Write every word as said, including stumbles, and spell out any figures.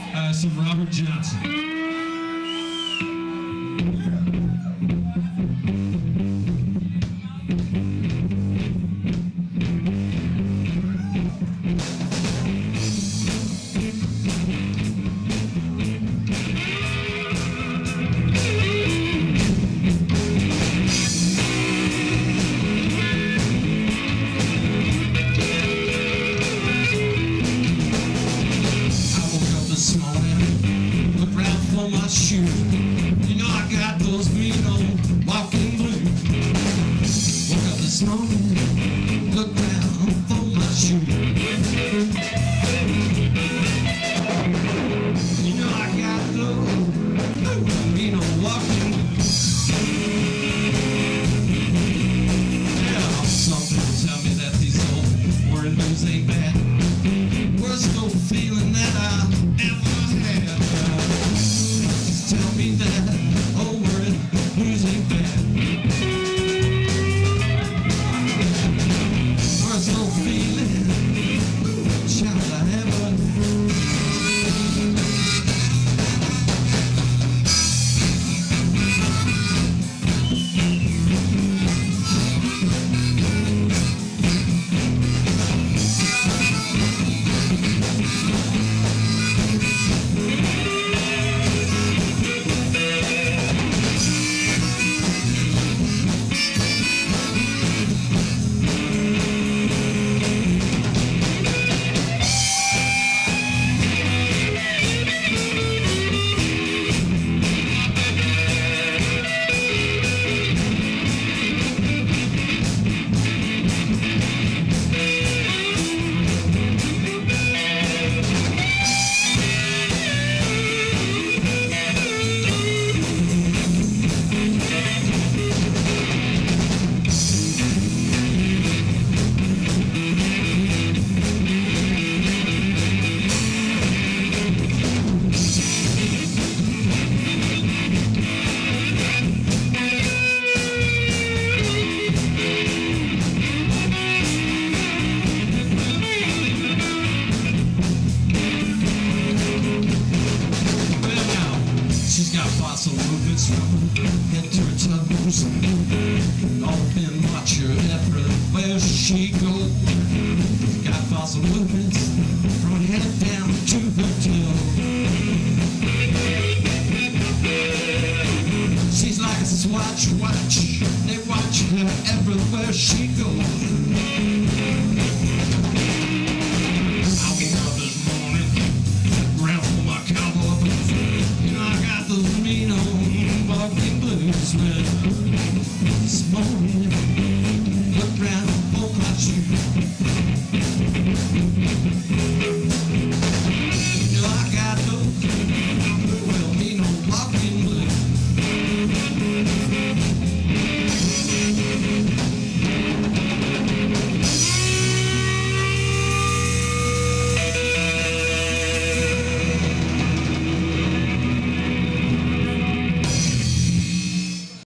uh, some Robert Johnson. Shoe. You know I got those mean old walking blues. Woke up this morning, looked down for my shoe. You know I got those mean old walking blues. Yeah, some people tell me that these old word blues ain't bad. Worst old feeling that I ever had. Tell me that old word blues ain't bad. Worst old feeling, child I ever knew. She's got fossil movements from her head to her toes. All been watch her everywhere she goes. Got fossil movements from her head down to her toes. She's like a swatch watch. They watch her everywhere she goes. Mean old walking blues, man. This morning